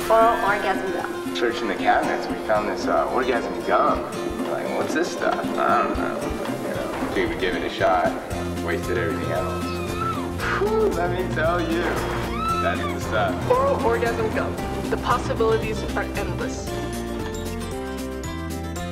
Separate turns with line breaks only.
Oral orgasm gum.
Searching the cabinets, we found this orgasm gum. We're like, what's this stuff? I don't know. You know, figured we'd give it a shot. Wasted everything else. Whew, let me tell you, that is the stuff.
Oral orgasm gum. The possibilities are endless.